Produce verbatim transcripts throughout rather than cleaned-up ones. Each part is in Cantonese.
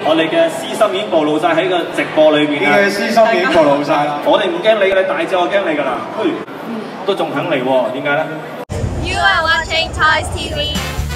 我哋嘅私心已經暴露晒喺個直播裏邊啦。 你嘅私心已經暴露晒啦。 我哋唔驚你㗎，你大隻我驚你㗎啦。嘿，都仲肯嚟喎，點解咧 ？You are watching Toys T V。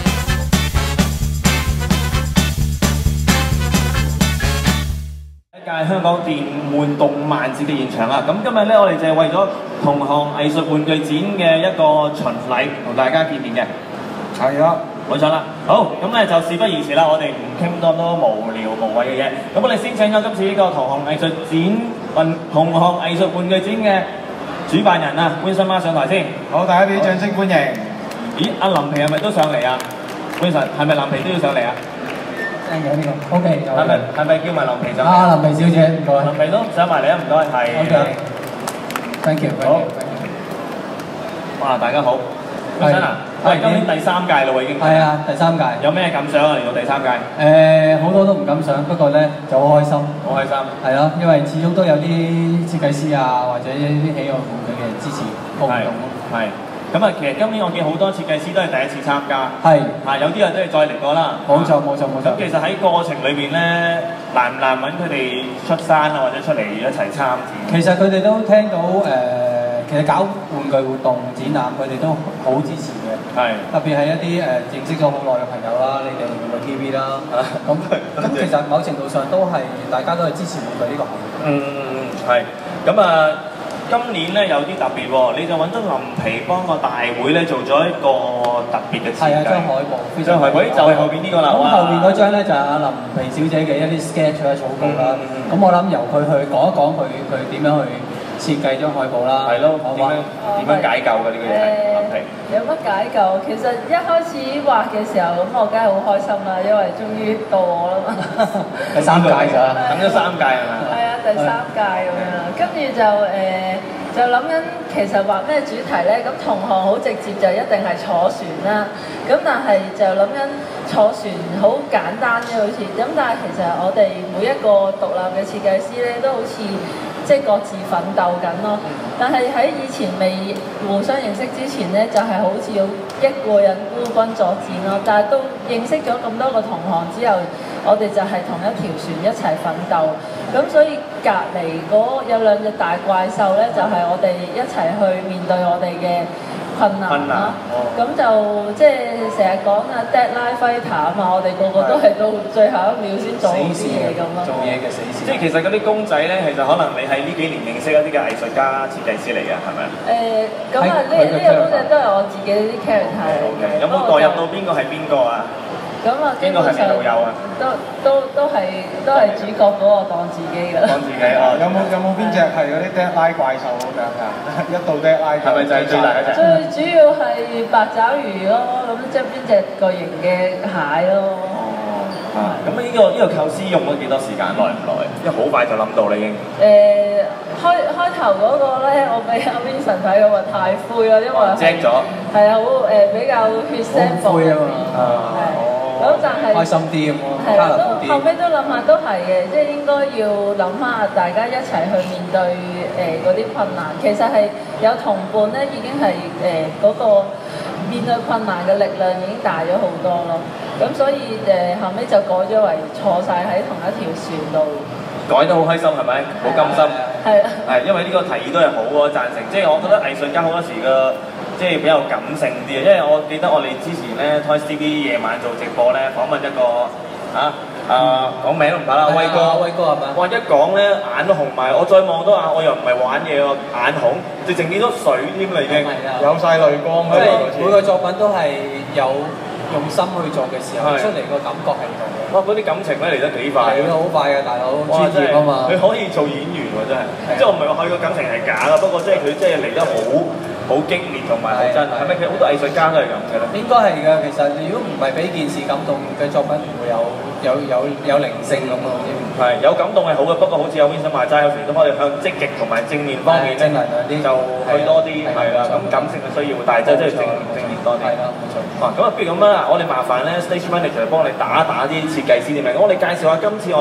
一屆香港電玩動漫節嘅現場啊！咁今日咧，我哋就係為咗同行藝術玩具展嘅一個巡禮，同大家見面嘅。 係啊， 冇錯啦。好，咁咧就事不宜遲啦，我哋唔傾咁多無聊無謂嘅嘢。咁我哋先請咗今次呢個同行藝術展運同行藝術玩具展嘅主辦人啊，Vincent Ma上台先。 好，大家俾啲掌聲歡迎。 咦，阿林皮係咪都上嚟啊 ？Vincent 係咪林皮都要上嚟啊？ 有呢個 ，OK。 係咪係咪叫埋林皮上嚟？ 啊，林皮小姐，唔該。 林皮都上埋嚟啊，唔該，係。 OK。Thank you。好。 哇，大家好。Vincent啊，喂，今年第三屆啦喎已經。係啊，第三屆。 有咩感想啊？嚟到第三屆？ 誒，好多都唔敢想，不過咧就好開心。 好開心。係咯，因為始終都有啲設計師啊，或者一啲喜愛玩具嘅人支持個活動咯。 係。咁啊，其實今年我見好多設計師都係第一次參加， 係啊有啲人都係再嚟過啦。 冇錯冇錯冇錯。 咁其實喺過程裏邊咧，難唔難揾佢哋出山啊，或者出嚟一齊參展？ 其實佢哋都聽到誒、呃，其實搞玩具活動展覽，佢哋都好支持嘅。係。特別係一啲誒、呃、認識咗好耐嘅朋友啦，你哋玩具 T V 啦，咁咁其實某程度上都係大家都係支持玩具呢個行業。 嗯嗯嗯，係。咁啊。今年咧有啲特別喎，你就揾咗林皮幫個大會咧做咗一個特別嘅設計。係啊，張海報。張海報就係後邊呢個啦。咁後邊嗰張咧就係阿林皮小姐嘅一啲 sketch 嘅草稿啦。咁我諗由佢去講一講佢佢點樣去設計張海報啦。係咯，點樣點樣解構嘅呢個嘢？林皮有乜解構？其實一開始畫嘅時候，咁我梗係好開心啦，因為終於到我啦嘛。 第三屆㗎， 等咗三屆係咪？ 係啊，第三屆咁樣啦，跟住就誒。就諗緊其實畫咩主題咧？咁同行好直接就一定係坐船啦。咁但係就諗緊坐船好簡單啫，好似咁。但係其實我哋每一個獨立嘅設計師咧，都好似即係各自奮鬥緊咯。但係喺以前未互相認識之前咧，就係、是、好似要一個人孤軍作戰咯。但係都認識咗咁多個同行之後，我哋就係同一條船一齊奮鬥。咁所以隔離嗰有兩隻大怪獸咧，就係、是、我哋一齊去面對我哋嘅困難啦。咁、哦、就即係成日講啊 deadline fighter 啊嘛，我哋個個都係到最後一秒先做好啲嘢咁咯。做嘢嘅死線。即係其實嗰啲公仔咧，其實可能你喺呢幾年認識一啲嘅藝術家、設計師嚟嘅，係咪啊？誒，咁啊，呢呢個公仔都係我自己啲 character 嚟嘅。有冇代入到邊個係邊個啊？咁啊，基本上都都都係都係主角嗰個當自己㗎啦。當自己哦。有冇有冇邊隻係嗰啲 deadline 怪獸咁樣㗎？一到 deadline 係咪就係最大嗰隻？最主要係八爪魚咯，咁即係邊隻巨型嘅蟹咯。哦。咁呢個呢個構思用咗幾多時間？耐唔耐？因為好快就諗到啦已經。誒，開開頭嗰個咧，我俾阿 Vincent 睇，佢話太灰啦，因為係係啊，好誒比較血腥灰啊嘛。係。咁但係開心啲咁咯，係啦，都後尾都諗下都係嘅，即係應該要諗下大家一齊去面對誒嗰啲困難。其實係有同伴咧，已經係誒嗰個面對困難嘅力量已經大咗好多咯。咁所以誒後尾就改咗為坐晒喺同一條船度。改得好開心係咪？好甘心。係啊。係因為呢個提議都係好喎，贊成。即係我覺得藝術家好多時個。即係比較感性啲啊，因為我記得我哋之前咧 Toys T V 夜晚做直播咧，訪問一個啊啊講名都唔怕啦，威哥，威哥係咪？哇！一講咧眼都紅埋，我再望到眼，我又唔係玩嘢喎，眼紅，直情變咗水添啦已經，有晒淚光㗎。每個作品都係有用心去做嘅時候，出嚟個感覺係唔同嘅。哇！嗰啲感情咧嚟得幾快，嚟得好快嘅大佬，專業啊嘛。佢可以做演員喎真係，即係我唔係話佢個感情係假㗎，不過即係佢即係嚟得好。好激烈同埋好真，係咪其實好多藝術家都係咁嘅咧？應該係㗎，其實如果唔係俾件事感動嘅作品，唔會有有有有靈性咁咯。係有感動係好嘅，不過好似有 Vincent 話齋，有時都可以向積極同埋正面方面咧，就去多啲係啦。咁感性嘅需要，但係即係即係正正面多啲。係啦，冇錯。哇！咁啊，不如咁啦，我哋麻煩咧 Stage Manager 幫我哋打一打啲設計師啲名。咁我哋介紹下今次我哋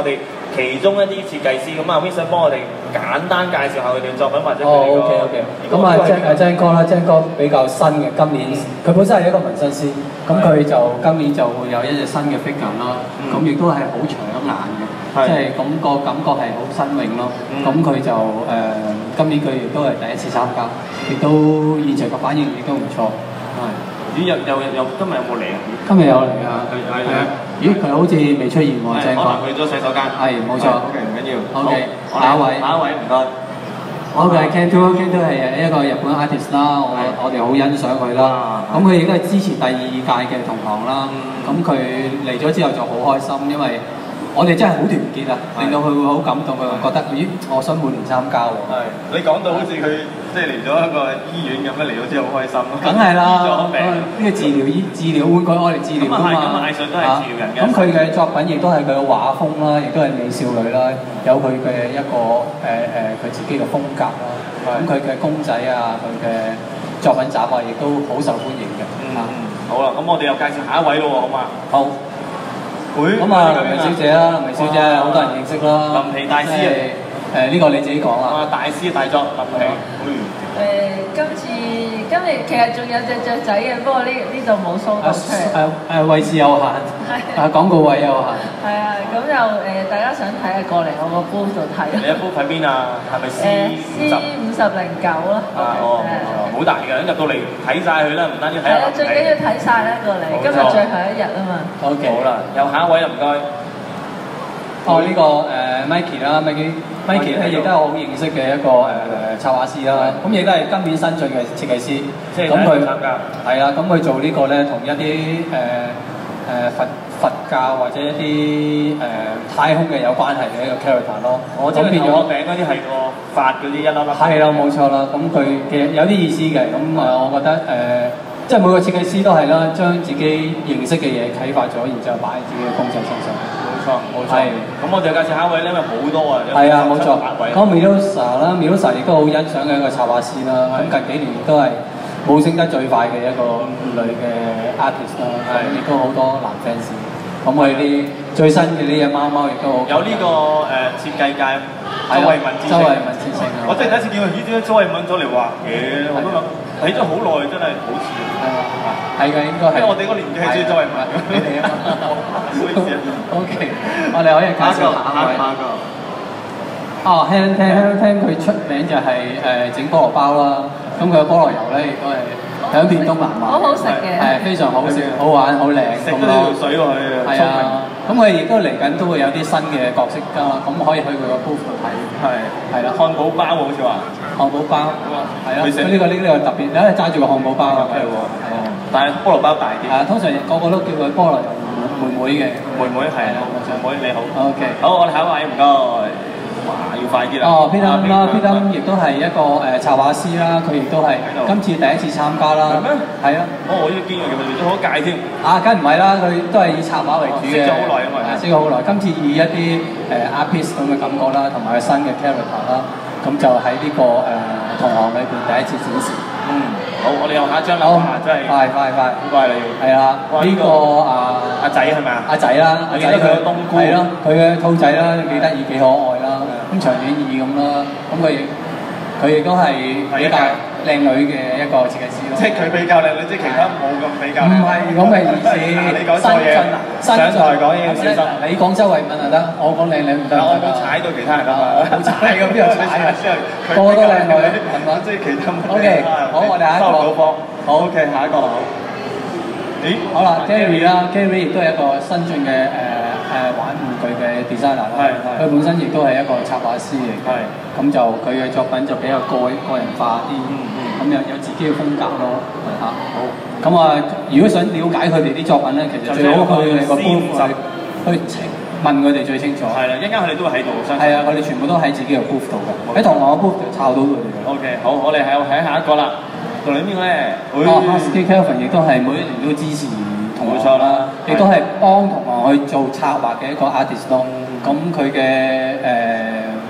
其中一啲設計師，咁啊 Vincent 幫我哋簡單介紹下佢哋作品或者佢哋哦，OK OK。咁啊，張誒張哥啦，張哥比較新嘅，今年佢本身係一個紋身師，咁佢就今年就會有一隻新嘅 figure 啦，咁亦都係好搶眼嘅。即係咁個感覺係好新穎咯，咁佢就誒、呃、今年佢亦都係第一次參加，亦都現場嘅反應亦都唔錯。係，咦有有有今日有冇嚟啊？今日有嚟啊！係係啊！咦佢好似未出現喎，正確。可能去咗洗手間。係冇錯。OK 唔緊要。OK 下一位。下一位唔該。我嘅 Kento Kento 係一個日本 artist 啦，我我哋好欣賞佢啦。咁佢亦都係支持第二屆嘅同行啦。咁佢嚟咗之後就好開心，因為我哋真係好團結啊，令到佢會好感動，佢會覺得咦，我想每年參加喎。係，你講到好似佢即係嚟咗一個醫院咁樣嚟到之後好開心咯。梗係啦，呢個治療醫治療會改我哋治療㗎嘛。咁啊藝術都係治療人嘅。咁佢嘅作品亦都係佢嘅畫風啦，亦都係美少女啦，有佢嘅一個誒誒佢自己嘅風格啦。咁佢嘅公仔啊，佢嘅作品集啊，亦都好受歡迎嘅。嗯，好啦，咁我哋又介紹下一位咯喎，好嘛？好。咁啊，林薇小姐啦，林薇小姐好多人認識啦。林皮大師啊，誒呢個你自己講啦。大師大作林皮。誒今次今日其實仲有隻雀仔嘅，不過呢呢度冇 show 到出嚟。 誒誒位置有限，啊廣告位有限。係啊，咁就誒大家想睇啊，過嚟我個 booth 度睇。你嘅 booth 喺邊啊？係咪 C 五十？C 五十零九啦。啊哦，好大嘅，入到嚟睇晒佢啦，唔單止睇下。係啊， 最緊要睇晒啦，過嚟。今日最後一日啊嘛。 OK。好啦，又下一位啦，唔該。 哦，呢個誒 Mikey 啦 ，Mikey，Mikey 咧亦都係我好認識嘅一個誒插畫師啦。咁亦都係今年新進嘅設計師。即係咁佢係啦，咁佢做呢個咧，同一啲誒誒佛佛教或者一啲誒太空嘅有關係嘅一個 character 咯。我咁變咗名嗰啲係個發嗰啲一粒粒。 係啦，冇錯啦。咁佢其實有啲意思嘅。咁啊，我覺得誒，即係每個設計師都係啦，將自己認識嘅嘢啟發咗，然之後擺喺自己嘅公仔身上。冇錯，冇錯。係，咁我就介紹下一位咧，因為好多啊。係啊，冇錯。講 Milosa 啦 ，Milosa 亦都好欣賞嘅一個插畫師啦。咁近幾年亦都係舞升得最快嘅一個女嘅 artist 啦。係，亦都好多男 fans。咁我哋啲最新嘅呢隻貓貓亦都好。有呢個誒設計界周慧敏之稱。周慧敏之稱啊！我真係第一次見佢，咦？點解周慧敏咗嚟畫嘢？我都諗睇咗好耐，真係好似。係啊，係嘅，應該係。因為我哋嗰年紀係中意周慧敏嘅。你哋啊嘛，唔好意思啊。OK，我哋可以介紹下一個。哦 ，Helen Tan，Helen Tan 佢出名就係誒整菠蘿包啦。咁佢嘅菠蘿油咧亦都係響遍東南亞。 好好食嘅。係非常好食、好玩、好靚咁咯。水落去啊！係啊。咁佢亦都嚟緊都會有啲新嘅角色㗎，咁可以去佢個 booth 度睇。係。係啦。漢堡包好似話。漢堡包。係啊。佢呢個呢呢個特別，你係揸住個漢堡包㗎。係喎。係啊。但係菠蘿包大啲。係啊，通常個個都叫佢菠蘿油妹妹嘅。妹妹係啊。妹妹你好。OK。好，我哋下一位唔該。哇！要快啲啦！哦 ，Peter 啦 ，Peter 亦都係一個誒插畫師啦，佢亦都係今次第一次參加啦。係咩？係啊！哦，我呢個見過佢哋做咗好屆添。啊，梗唔係啦，佢都係以插畫為主嘅。識咗好耐啊嘛。識咗好耐，今次以一啲誒 art piece 咁嘅感覺啦，同埋新嘅 character 啦，咁就喺呢個誒同行裏邊第一次展示。嗯，好，我哋又下一張啦。好，真係快快快，好快你。係啊，呢個啊阿仔係咪啊？阿仔啦，我記得佢嘅冬菇。係咯，佢嘅兔仔啦，幾得意幾可愛啦。咁長遠意咁啦，咁佢亦佢亦都係比較靚女嘅一個設計師咯。即係佢比較靚女，即係其他冇咁比較。唔係咁嘅意思。你講錯嘢。上台講嘢要小心。你講周慧敏就得，我講靚女唔得。我冇踩到其他人啊嘛。冇踩咁邊度踩啊？個個都靚女，係嘛？即係其他冇。O K，好，我哋下一個。好 ，O K，下一個好。咦？好啦 ，Gary 啦 ，Gary 亦都係一個新進嘅誒。誒玩玩具嘅 designer 啦，佢本身亦都係一個插畫師嚟嘅，咁就佢嘅作品就比較個個人化啲，咁有有自己嘅風格咯，嚇。好，咁啊，如果想了解佢哋啲作品咧，其實最好去個 booth 去去問佢哋最清楚。係啦，一陣間佢哋都會喺度。係啊，佢哋全部都喺自己嘅 booth 度嘅，喺同行嘅 booth 度抄到佢哋嘅。OK，好，我哋係睇下一個啦。同你邊個咧？哦 Husky Kelvin 亦都係每一年都支持。冇錯啦，亦都係幫同行去做策劃嘅一個 artist 咯。咁佢嘅誒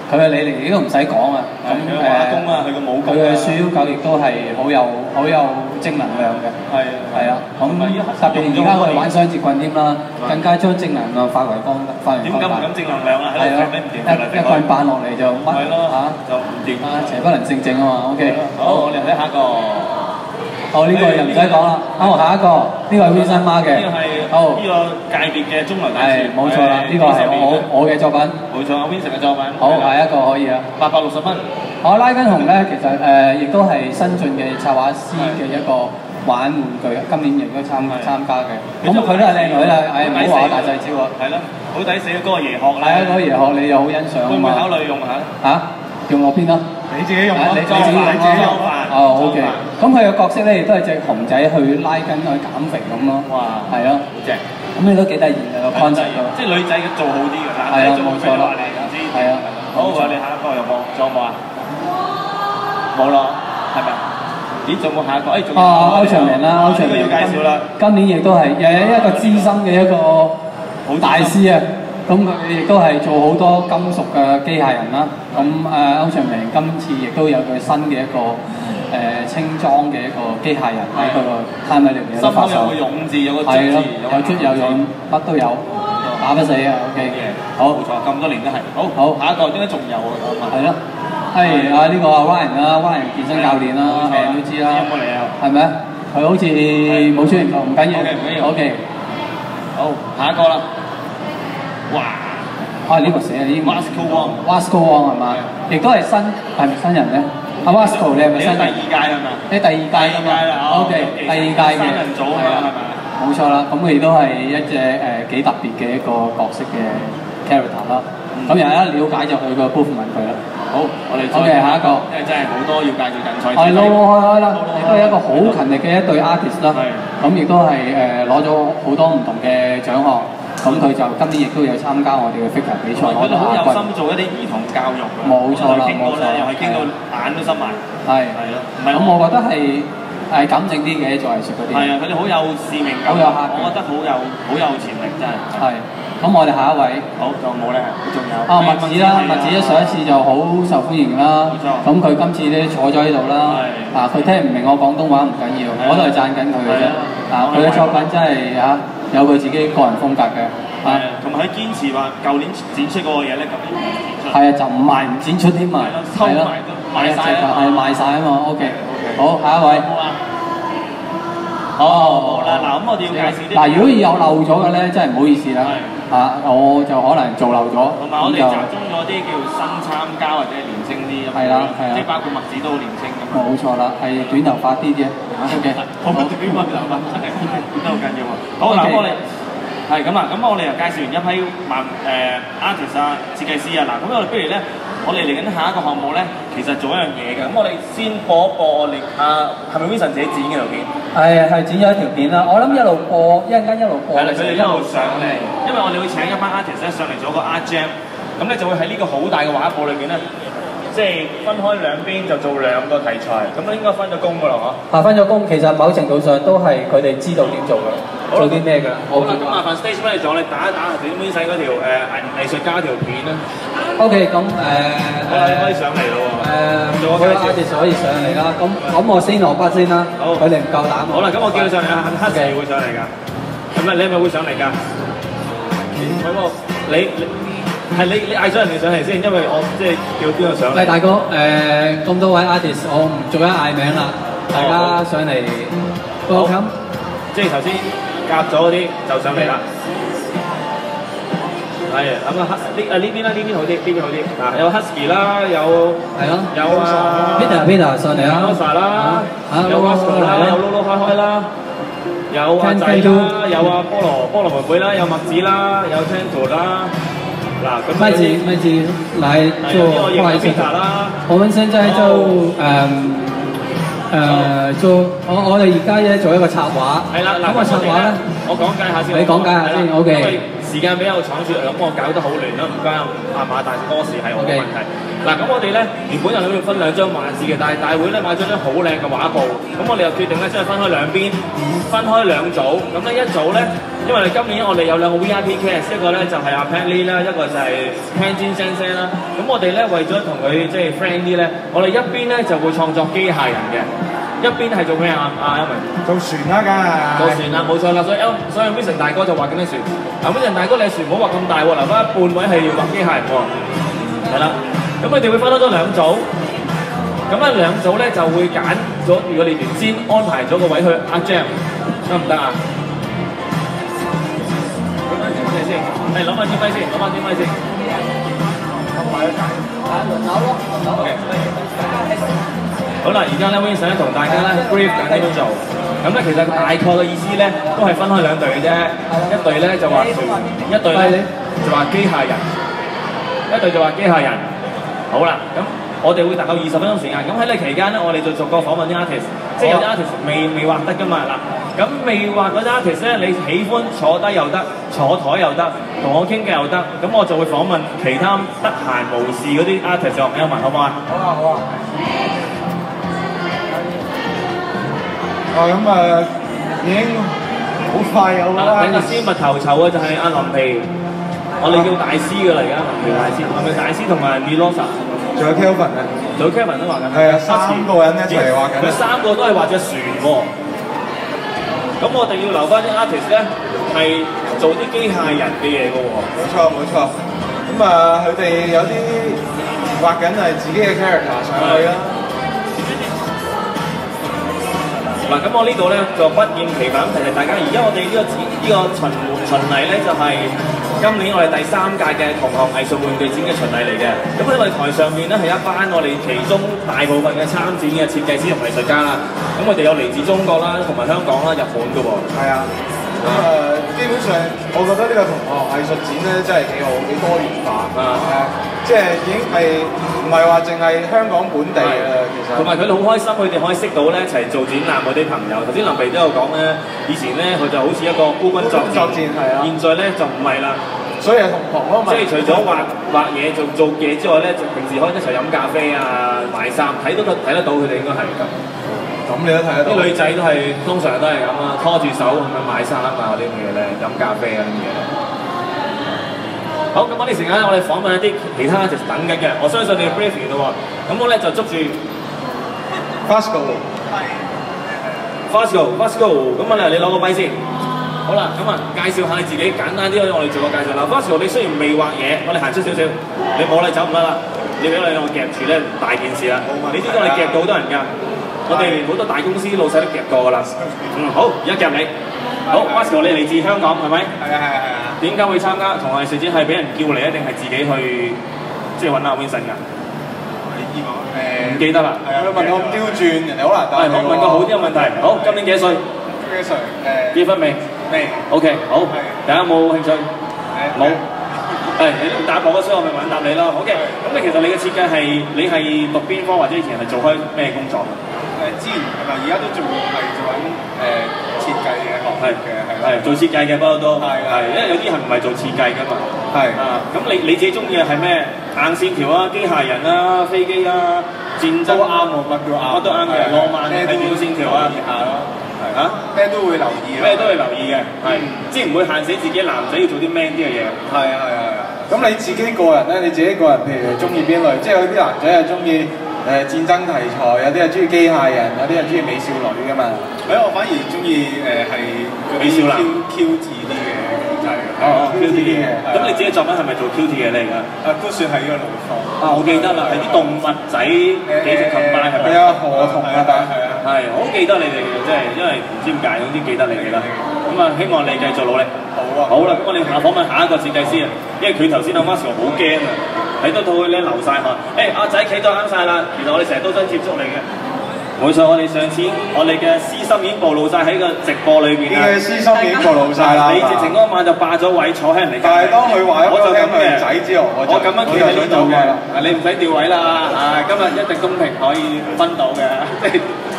佢嘅理念亦都唔使講啊。咁誒，佢嘅書教亦都係好有好有正能量嘅。係係啊，咁特別而家我哋玩雙節棍添啦，更加將正能量發為光發為放大。點解唔敢正能量啊？係啊，一一棍扮落嚟就乜嚇就唔掂啊，邪不能勝正啊嘛。OK， 好，我哋睇下一個。哦，呢個又唔使講啦。好，下一個，呢個係 Vincent Ma 嘅。呢個係好呢個界別嘅中流大師。係冇錯啦，呢個係我我嘅作品。冇錯，阿 Vincent 嘅作品。好，下一個可以啊，八百六十蚊。我拉根紅咧，其實誒亦都係新進嘅插畫師嘅一個玩玩具，今年亦都參參加嘅。咁佢都係靚女啦，誒唔好話大細招啊。係咯，好抵死嘅嗰個爺殼咧。係啊，嗰個爺殼你又好欣賞啊嘛。會唔會考慮用下？嚇？用落邊咯？你自己用咯，你自己你自己用飯。哦 ，OK。咁佢嘅角色咧，亦都係隻熊仔去拉筋去減肥咁咯。哇！係咯，好正。咁你都幾得意嘅個 concept。即係女仔做好啲嘅，男仔做冇錯啦。係啊。好，我哋下一個有冇？仲有冇啊？冇啦，係咪？咦，仲有冇下一個？誒，仲有。啊，歐長明啦，歐長明要介紹啦。今年亦都係又係一個資深嘅一個好大師啊！咁佢亦都係做好多金屬嘅機械人啦。咁誒歐長明今次亦都有佢新嘅一個誒輕裝嘅一個機械人喺佢個攤位裏邊有得發售。有個勇字，有個卒字，有卒有勇，乜都有，打不死啊 ！OK， 好，冇錯，咁多年都係。好，好，下一個點解仲有啊？係咯，係啊呢個啊 Ryan 啦 ，Ryan 健身教練啦，係都知啦。有冇嚟啊？係咪？佢好似冇出現過，唔緊要。OK， 唔緊要。OK， 好，下一個啦。哇！啊呢個寫啊呢個 Wasco Wong，Wasco Wong 係嘛？亦都係新係咪新人咧？阿 Wasco 你係咪新人？第二屆係嘛？你第二屆㗎嘛 ？OK， 第二屆嘅。新人組啊嘛係咪？冇錯啦，咁佢亦都係一隻誒幾特別嘅一個角色嘅 character 啦。咁又一了解就佢個 booth 問佢啦。好，我哋 OK 下一個，因為真係好多要介紹人才。係撈開開啦，亦都係一個好勤力嘅一對 artist 啦。咁亦都係誒攞咗好多唔同嘅獎項。咁佢就今年亦都有參加我哋嘅 figure 比賽，攞到亞軍。佢好有心做一啲兒童教育㗎。冇錯啦，冇錯。又係傾到眼都濕埋。係係咯。咁我覺得係係感性啲嘅做藝術嗰啲。係啊，佢哋好有使命感。好有客。我覺得好有好有潛力真係。係。咁我哋下一位。好，仲有冇咧？仲有。啊，麥子啦，麥子上一次就好受歡迎啦。冇錯。咁佢今次咧坐咗喺度啦。係。啊，佢聽唔明我廣東話唔緊要，我都係讚緊佢嘅啫。啊，佢嘅作品真係嚇。有佢自己個人風格嘅，係同埋佢堅持話舊年展出嗰個嘢咧，今年唔展出。係啊，就唔賣唔展出添嘛，係咯，賣曬啊，係賣曬啊嘛 ，OK， 好，下一位。哦，冇啦，嗱咁我哋要介紹啲。嗱，如果有漏咗嘅咧，真係唔好意思啦，嚇，我就可能做漏咗。同埋我哋集中咗啲叫新參加或者年輕啲，係啦係啦，即係包括麥子都好年輕咁。冇錯啦，係短頭髮啲啫 ，OK， 好短髮頭髮真係都好緊要啊。好嗱，我哋係咁啊，咁我哋又介紹完一批漫誒 artist 啊、設計師啊，嗱咁我哋不如咧。我哋嚟緊下一個項目咧，其實做一樣嘢嘅，咁我哋先播一播我哋啊，係咪 Vincent 自己剪嘅條片？係係剪咗一條片啦，我諗一路播，一陣間一路播。係啦，佢哋一路上嚟，因為我哋會請一班 artist 咧上嚟做一個 art jam，咁咧就會喺呢個好大嘅畫布裏邊咧，即係分開兩邊就做兩個題材，咁應該分咗工㗎啦，嗬？啊，分咗工，其實某程度上都係佢哋知道點做㗎，做啲咩㗎。好啦，咁麻煩 stage 幫你做，你打一打下點 Vincent 嗰條誒藝藝術家條片啦。O.K. 咁誒，好啦，你可以上嚟咯喎。誒，做個介紹，可以上嚟啦。咁咁我先落筆先啦。好，佢哋唔夠膽。好啦，咁我叫你上嚟啊，黑時會上嚟㗎。係咪你係咪會上嚟㗎？咁我你你係你你嗌咗人哋上嚟先，因為我即係叫邊個上嚟？喂，大哥，誒咁多位 artist，我唔逐一嗌名啦，大家上嚟。好，即係頭先夾咗嗰啲就上嚟啦。係咁啊，呢啊呢邊啦，呢邊好啲，呢邊好啲。嗱，有 Husky 啦，有係咯，有啊 Peter Peter 上嚟啊 ，Rosa 啦，有 Wasco 啦，有 Lolo 開開啦，有阿仔啦，有啊菠蘿菠蘿妹妹啦，有麥子啦，有 Tanto 啦。嗱，咁麥子麥子來做畫藝術啦。我們現在就誒誒做我我哋而家咧做一個插畫。係啦，嗱，咁個插畫咧，我講解下先。你講解下先 ，OK。時時間比較倉促，咁我搞得好亂啦，唔關阿馬大哥事，係我嘅問題。嗱，咁我哋咧原本就諗住分兩張畫紙嘅，但係大會咧買咗張好靚嘅畫布，咁我哋又決定咧將佢分開兩邊，分開兩組。咁咧一組咧，因為今年我哋有兩個 V I P cast， 一個咧就係阿 Pat Lee 啦，一個就係 Panjin Sensei 啦。咁我哋咧為咗同佢即係 friend 啲咧，我哋一邊咧就會創作機械人嘅。一邊係做咩啊？阿因為做船啦，梗係做船啦，冇錯啦。所以所以 Vincent 大哥就畫緊啲船。嗱 Vincent 大哥，你船唔好畫咁大喎，留翻一半位係要畫機械人喎。係啦，咁佢哋會分開咗兩組。咁咧兩組咧就會揀咗，如果你原先安排咗個位去阿 Jam， 得唔得啊？諗下先，係諗下支咪先，諗下支咪先。咁埋一齊，啊輪流咯，輪流。好啦，而家咧 Vincent 咧同大家咧 brief 緊呢度做，咁咧其實大概嘅意思咧都係分開兩隊嘅啫，一隊咧就話船，一隊咧就話機械人，一隊就話機械人。好啦，咁我哋會大概二十分鐘時間，咁喺呢期間咧，我哋就逐個訪問啲 artist， 即係有啲 artist 未未畫得㗎嘛嗱，咁未畫嗰啲 artist 咧，你喜歡坐低又得，坐台又得，同我傾偈又得，咁我就會訪問其他得閒無事嗰啲 artist 就有問好唔好啊？ 好啊，好啊。哦，咁啊，已經好快有啦。 跟住絲襪頭籌嘅就係阿林皮，我哋叫大師㗎啦，而家林皮大師，林皮大師同埋 Milosa， 仲有 Kelvin 啊， 仲有 Kelvin 都畫緊。 係啊，三個人一齊畫緊。 佢三個都係畫隻船喎。咁我哋要留翻啲 artist 咧，係做啲機械人嘅嘢㗎喎。 冇錯冇錯。咁啊，佢哋有啲畫緊係自己嘅 character 上去啦。 嗱，咁我呢度咧就不厭其煩提提大家，而家我哋呢個呢個巡巡禮咧就係今年我哋第三屆嘅同學藝術玩具展嘅巡禮嚟嘅。咁喺我哋台上面咧係一班我哋其中大部分嘅參展嘅設計師同藝術家啦。咁我哋有嚟自中國啦，同埋香港啦、日本嘅喎。係啊。咁啊， 基本上我覺得呢個同學藝術展咧真係幾好，幾多元化啊！即係已經係唔係話淨係香港本地嘅啦，其實。同埋佢哋好開心，佢哋可以識到咧一齊做展覽嗰啲朋友。頭先林皮都有講咧，以前咧佢就好似一個孤軍作戰，作戰係啊。現在咧就唔係啦，所以係同學咯。即係除咗畫畫嘢做做嘢之外咧，就平時可以一齊飲咖啡啊、買衫，睇到睇得到佢哋應該係咁。咁你都睇得到。啲女仔都係通常都係咁啊，拖住手咁樣買衫啊嗰啲咁嘅嘢咧，飲咖啡啊啲嘢。好，咁我哋時間咧，我哋訪問一啲其他 artist 等緊嘅，我相信你 brief 完咯喎。咁我咧就捉住 Fasco， 係 Fasco，Fasco， 咁啊你攞個咪先。好啦，咁啊介紹下你自己，簡單啲我哋做個介紹啦。Fasco 你雖然未畫嘢，我哋行出少少，你冇你走唔得啦。你俾我哋我夾住咧，大件事啦。你知道我哋夾到好多人㗎。我哋連好多大公司老細都夾過㗎啦。嗯，好，而家夾你。好 ，Fasco 你嚟自香港係咪？係啊係啊係啊。點解會參加同學藝術展？係俾人叫嚟啊，定係自己去即係揾阿 Vincent 㗎？你知我誒唔記得啦。係啊，佢問我咁刁鑽，人哋好難答。係，我問個好啲嘅問題。好，今年幾歲？幾歲？誒。結婚未？未。OK，好。大家有冇興趣？冇。誒，你都唔答我嗰，所以我咪問答你咯。OK，咁你其實你嘅設計係你係讀邊科，或者以前係做開咩工作？誒，之前係咪而家都仲係做緊誒設計嘅學嘅係係做設計嘅不過都係係，因為有啲係唔係做設計㗎嘛。係啊，咁你你自己中意嘅係咩？硬線條啊、機械人啊、飛機啊、戰爭都啱喎，乜都啱，乜都啱嘅。浪漫係短線條啊，下咯。係啊，咩都會留意，咩都會留意嘅，係，即係唔會限死自己男仔要做啲 man 啲嘅嘢。係啊係啊係啊。咁你自己個人咧，你自己個人譬如中意邊類？即係有啲男仔係中意誒戰爭題材，有啲係中意機械人，有啲係中意美少女㗎嘛。誒，我反而中意誒係美少男 Q T 啲嘅就係。哦 Q T 嘅。咁你自己作品係咪做 Q T 嘅咧而家？啊，都算係呢個路數。啊，我記得啦，係啲動物仔幾隻琴班係咪？係啊，河童啊，係啊。係，我好記得你哋嘅，即係因為唔知點解，總之記得你哋啦。咁啊，希望你繼續努力。好啊。好啦，咁我哋下訪問下一個設計師啊，因為佢頭先阿 Fasco 好驚啊，睇得到佢咧流晒汗。誒，阿仔企咗啱晒啦，其實我哋成日都想接觸你嘅。冇錯，我哋上次我哋嘅私心已經暴露晒喺個直播裏邊啦。你嘅私心已經暴露晒啦。你直情嗰晚就霸咗位坐喺人哋。但係當佢話我就咁嘅仔之後，我咁樣企喺呢度嘅。你唔使調位啦，啊，今日一定公平可以分到嘅，即係。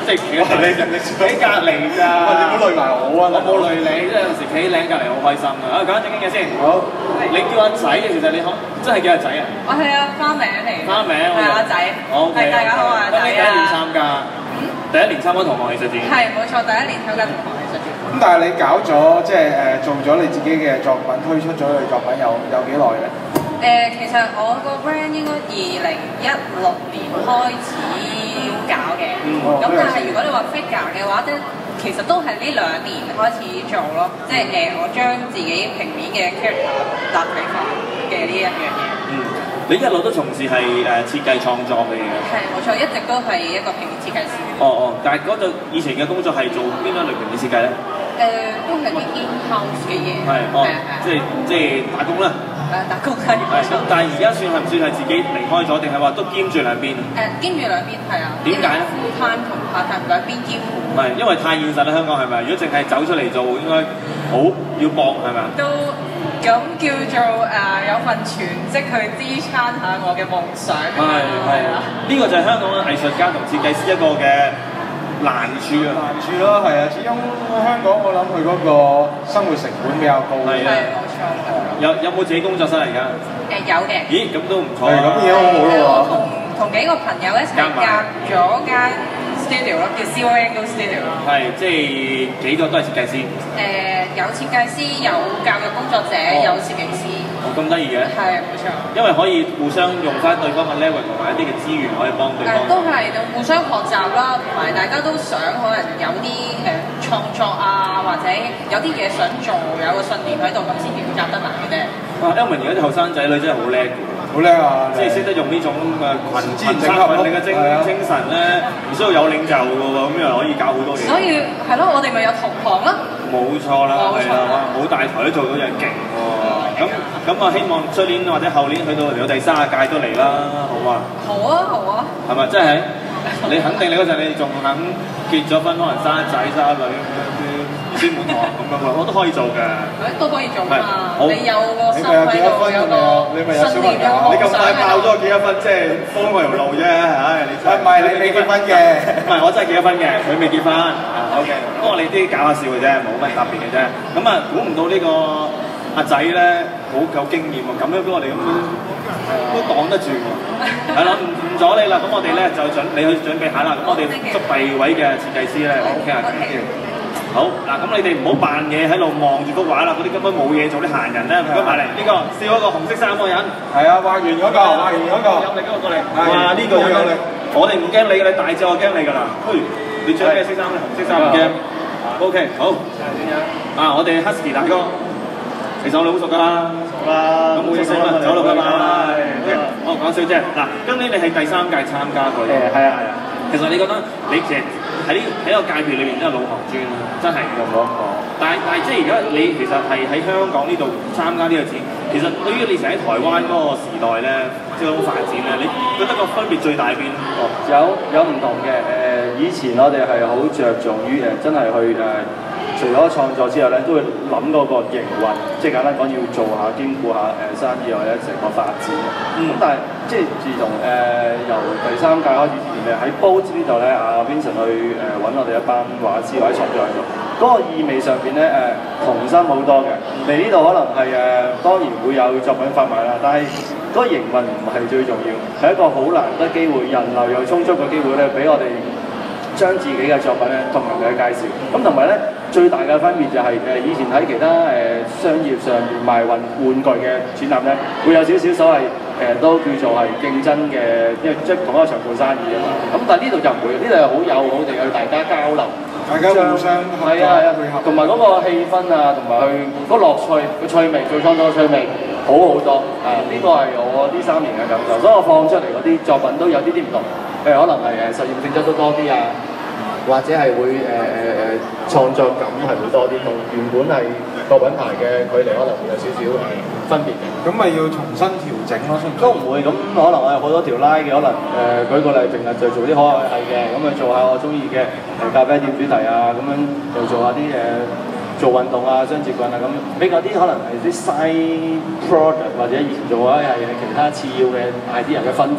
即係企喺你喺隔離咋。 喂，你唔好累埋我啊！ 我冇累你，即係有時企喺嶺隔離好開心啊！啊，講緊正經嘢先。好。你叫阿仔嘅，其實你可真係叫阿仔啊？ 我係啊，花名嚟。 花名。 係阿仔。 好。 係大家好啊，仔啊。 咁你第一年參加？第一年參加同學藝術節。 係冇錯，第一年參加同學藝術節。 咁但係你搞咗即係誒做咗你自己嘅作品，推出咗你作品有有幾耐咧？ 誒，其實我個 brand 應該二零一六年開始搞嘅。咁但係如果你話 figure 嘅話咧，其實都係呢兩年開始做咯，即係誒我將自己平面嘅 character 立體化嘅呢一樣嘢。 嗯，你一路都從事係誒設計創作嘅嘢。 係冇錯，一直都係一個平面設計師。 哦哦，但係嗰度以前嘅工作係做邊一類平面設計咧？ 誒，都係啲 in-house 嘅嘢。 係，哦，即係即係打工啦。誒，打工係。係，咁但係而家算係唔算係自己離開咗，定係話都兼住兩邊？ 誒，兼住兩邊係啊。 點解咧 ？full time 同 part time 兩邊兼顧。 唔係，因為太現實啦，香港係咪？如果淨係走出嚟做，應該好要搏係咪？ 都咁叫做誒有份全職去支撐下我嘅夢想。 係係啊，呢個就係香港嘅藝術家同設計師一個嘅難處啊！ 難處咯，係啊，始終香港我諗佢嗰個生活成本比較高。 係啊，冇錯。有有冇自己工作室嚟㗎？ 誒有嘅。 咦，咁都唔錯。 係咁嘢好好喎。 我同同幾個朋友一齊夾咗間 studio 咯，叫 C O Angle Studio 咯。 係，即係幾個都係設計師。 誒有設計師，有教育工作者，有攝影師。 哦，咁得意嘅。係冇錯。因為可以互相用翻對方嘅 level 同埋一啲嘅資源，可以幫對方。 誒都係互相學習啦，同埋大家都想可能有啲誒創作啊，或者有啲嘢想做，有個信念喺度，咁先至夾得埋嘅啫。 啊 Elvin 而家啲後生仔女真係好叻嘅， 好叻啊！ 即係識得用呢種誒群群策群力嘅精精神咧，唔需要有領袖嘅喎，咁又可以搞好多嘢。 所以係咯，我哋咪有同行咯。 冇錯啦，係啦，好大台都做到嘢勁喎。咁咁啊，希望出年或者後年去到嚟到第三十屆都嚟啦，好嘛？ 好啊，好啊。 係咪？真係你肯定你嗰陣你仲肯結咗婚，可能生仔生女先滿堂咁樣喎，我都可以做嘅。 都可以做嘛？你有個心喺度，有個信念嘅夢想。 你咁快爆咗結咗婚，即係幫我條路啫，唉！你唔係你未結婚嘅， 唔係我真係結咗婚嘅，佢未結婚。O K，不過你啲搞下笑嘅啫，冇乜特別嘅啫。咁啊，估唔到呢個阿仔咧好有經驗喎，咁樣俾我哋咁都擋得住喎。係啦，唔唔阻你啦，咁我哋咧就準你去準備下啦。咁我哋捉第二位嘅設計師咧嚟傾下偈。好嗱，咁你哋唔好扮嘢喺度望住幅畫啦，嗰啲根本冇嘢做啲閒人咧，唔該埋嚟。呢個笑嗰個紅色衫嗰個人， 係啊，畫完嗰個，畫完嗰個， 有力嗰個過嚟。哇！呢個有力，我哋唔驚你嘅，你大隻我驚你㗎啦。嘿，你着咩色衫咧？紅色衫唔驚。O K， 好。啊，我哋 Husky 大哥，其實我哋好熟㗎啦。熟啦。咁冇嘢講啦，走落㗎嘛。我講笑啫。嗱，今年你係第三屆參加過。 誒，係啊，係啊。 其實你覺得你其實喺呢喺個界別裏面真係老行尊啦，真係用咗。但係但係即係而家你其實係喺香港呢度參加呢個展，其實對於你成喺台灣嗰個時代咧，即係嗰種發展咧，你覺得個分別最大邊？ 哦，有有唔同嘅誒，以前我哋係好着重於誒，真係去誒。除咗創作之後咧，都會諗嗰個營運，即係簡單講要做下兼顧下誒生意或者成個發展。咁、嗯、但係即係自從誒、呃、由第三屆開始之前咧，喺 B O A Z 呢度咧，阿 Vincent 去誒揾、呃、我哋一班畫師或者創作喺度，嗰、那個意味上邊咧誒童心好多嘅。嚟呢度可能係誒、呃、當然會有作品發賣啦，但係嗰個營運唔係最重要，係一個好難得機會，人流又充足嘅機會咧，俾我哋將自己嘅作品咧同人哋去介紹。咁同埋咧。最大嘅分別就係、是、誒、呃、以前喺其他誒、呃、商業上面賣運玩具嘅展覽咧，會有少少所謂誒、呃、都叫做係競爭嘅，因為即係同一個場館生意啊嘛。咁但係呢度就唔會，呢度係好友好地去大家交流， 大家互相係啊係啊，同埋嗰個氣氛啊，同埋去嗰樂趣個趣味，做創作嘅趣味好好多啊！呢、這個係我呢三年嘅感受，所以我放出嚟嗰啲作品都有啲啲唔同，譬如可能係誒實驗性質都多啲啊。或者係會誒誒誒創作感係會多啲，同原本係個品牌嘅距離可能會有少少誒分別嘅。 咁咪要重新調整咯， 都唔會咁可能我有好多條拉嘅，可能誒、呃、舉個例，平日就做啲可愛係嘅，咁啊做下我中意嘅誒咖啡店主題啊，咁樣又做下啲誒、呃、做運動啊、雙節棍啊咁，比較啲可能係啲 side product 或者以前做開係其他次要嘅 idea 嘅分支。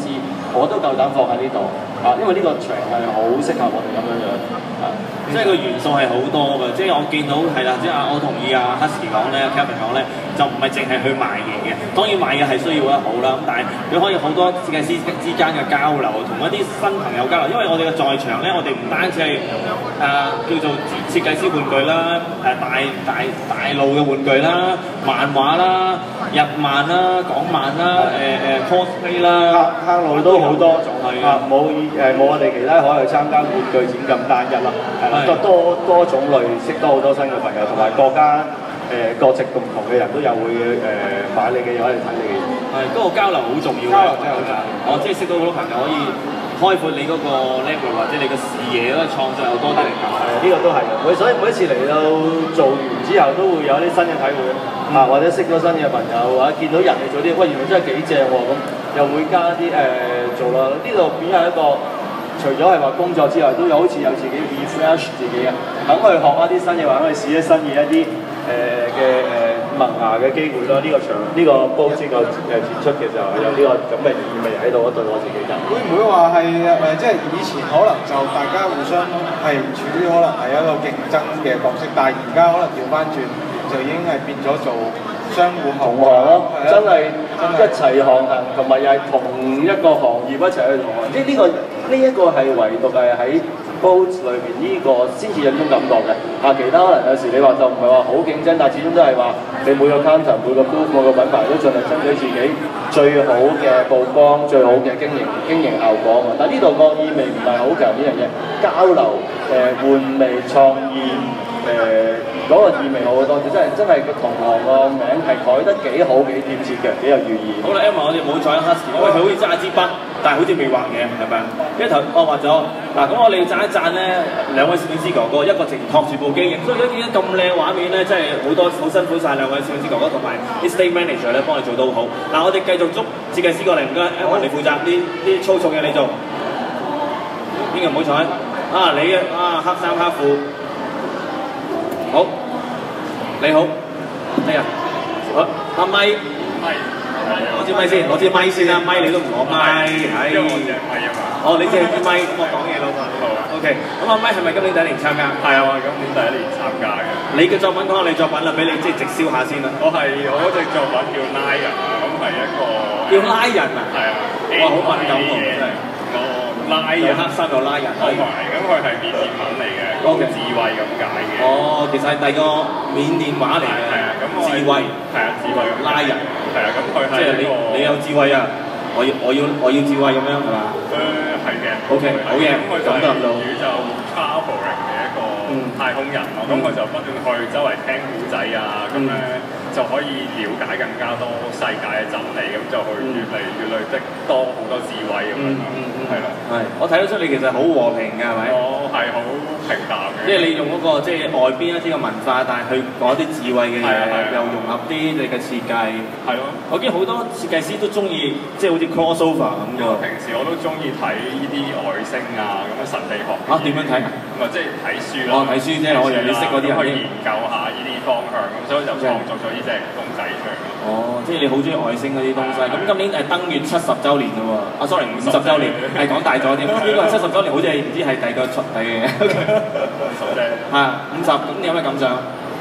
我都夠膽放喺呢度啊，因為呢個場係好適合我哋咁樣樣啊。 即係個元素係好多嘅，即係我見到係啦，即係我同意阿 Husky 講咧 ，Kevin 講咧，就唔係淨係去賣嘢嘅。當然賣嘢係需要得好啦，咁但係佢可以好多設計師之間嘅交流，同一啲新朋友交流。因為我哋嘅在場咧，我哋唔單止係誒、呃、叫做設計師玩具啦，誒、呃、大大大路嘅玩具啦、漫畫啦、日漫啦、港漫啦、誒誒 cosplay 啦， 客客路都好多種啊，冇誒冇我哋其他可以去參加玩具展咁單一啦。多多多種類，識多好多新嘅朋友，同埋國家誒、呃、國籍唔同嘅人都有會誒、呃、買你嘅嘢，可以睇你嘅嘢。 係，嗰、那個交流好重要。交流真係好重要。我即係識到好多朋友可以開闊你嗰個 level 或者你嘅視野啦，創作有多啲嚟講。 係啊，呢、這個都係嘅。每所以每一次嚟到做完之後，都會有啲新嘅體會啊，或者識到新嘅朋友，或者見到人哋做啲，喂原來真係幾正喎，咁又會加啲誒、呃、做啦。呢度變係一個。除咗係話工作之外，都有好似有自己 refresh 自己嘅，等佢學一啲新嘢，或者去試一新嘢一啲誒嘅誒萌芽嘅機會咯。呢、這個場呢、這個波先個誒展出嘅時候有呢個咁嘅意味喺度，對我自己就會唔會話係誒即係以前可能就大家互相係處於可能係一個競爭嘅角色，但係而家可能調翻轉就已經係變咗做相互同行咯， 真係一齊航行，同埋又係同一個行業一齊去同行，即係呢個。呢一個係唯獨係喺 boat 裏邊呢個先至有種感覺嘅，啊其他可能有時你話就唔係話好競爭，但係始終都係話你每個 counter 每個 booth 每個品牌都盡量爭取自己最好嘅曝光、最好嘅經營經營效果啊嘛。但係呢度個意味唔係好強呢樣嘢，交流誒、呃、換味創意誒嗰、呃那個意味好好多，真係真係個同行個名係改得幾好幾貼切嘅，幾有寓意。 好啦 ，Emma 我哋冇再 Husky，因為佢好似揸支筆。但係好似未畫嘢，係咪啊？因為頭我畫咗嗱，咁我哋要讚一讚咧兩位攝影師哥哥，一個直托住部機影，所以而家見到咁靚畫面咧，真係好多好辛苦晒兩位攝影師哥哥同埋啲 stage manager 咧幫你做到好。嗱，我哋繼續捉設計師過嚟，唔該 ，Emma 你負責啲啲粗重嘅你做。邊個唔好彩？啊你啊黑衫黑褲，好，你好，你啊，好，阿咪。攞支咪先，攞支咪先啦，咪你都唔攞咪，唉。因為我隻咪啊嘛。哦，你隻支咪，咁我講嘢咯嘛。好啊。O K，咁阿咪係咪今年第一年參加？係啊，我係今年第一年參加嘅。你嘅作品講下你作品啦，俾你即係直銷下先啦。我係我嗰隻作品叫拉人啊，咁係一個。叫拉人啊？係啊。哇，好敏感喎，真係。拉人。黑衫又拉人。同埋，咁佢係緬甸文嚟嘅，講智慧咁解嘅。哦，其實係第二個緬甸話嚟嘅。係啊，咁智慧。係啊，智慧咁拉人。係啊，咁佢係即係你你有智慧啊！我要我要我要智慧咁樣係嘛？誒係嘅。O K，好嘅。咁佢就係宇宙 traveling 嘅一個太空人咯。咁佢就不斷去周圍聽古仔啊，咁咧就可以了解更加多世界嘅真理，咁就去越嚟越累積多好多智慧咁樣咯。係啦。係。我睇得出你其實好和平㗎，係咪？我係好平淡嘅。即係你用嗰個即係外邊一啲嘅文化，但係去講啲智慧嘅嘢，又融合啲你嘅設計。係咯。我見好多設計師都中意，即係好似 crossover 咁嘅。平時我都中意睇呢啲外星啊，咁嘅神秘學。啊？點樣睇？唔係即係睇書咯。哦，睇書啫，我以為你識嗰啲人。去研究下呢啲方向，咁所以就創作咗呢隻公仔出嚟。哦，即係你好中意外星嗰啲東西。咁今年誒登月七十週年嘞喎。啊 ，sorry， 五十週年，係講大咗添。呢個七十週年好似係唔知係第二個出第嘅。十啫。係五十，咁你有咩感想？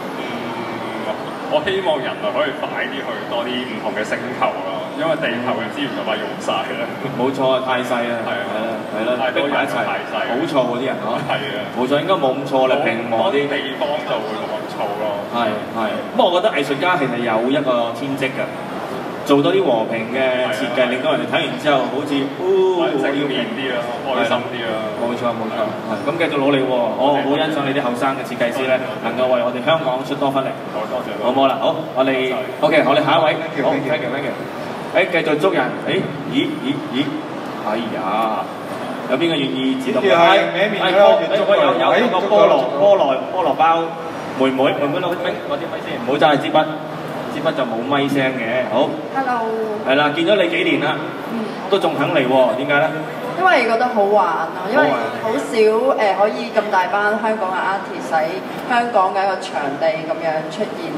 我希望人類可以快啲去多啲唔同嘅星球咯，因為地球嘅資源就快用晒啦。冇錯啊，太細啦。係啊，係啦，逼埋一齊，好錯嗰啲人嗬。係啊，冇錯，應該冇咁錯啦，平和啲地方就會冇咁錯咯。係係，不過我覺得藝術家其實有一個天職㗎，做多啲和平嘅設計，令到人哋睇完之後好似，哦，正面啲啦，開心啲啦。冇錯冇錯，係咁繼續努力喎。我好欣賞你啲後生嘅設計師咧，能夠為我哋香港出多分力。好多謝。好唔好啦？好，我哋 OK， 我哋下一位。好 ，thank you thank you。誒，繼續捉人。誒，咦咦咦，哎呀，有邊個願意自動？係係菠，誒我有有一個菠蘿菠蘿菠蘿包妹妹，妹妹攞啲咪，攞啲咪先，唔好揸住支筆。支筆就冇咪聲嘅，好。Hello。係啦，見咗你幾年啦，嗯，都仲肯嚟喎，點解咧？因為覺得好玩咯，因為好少誒、呃、可以咁大班香港嘅 artist 喺香港嘅一個場地咁樣出現，咁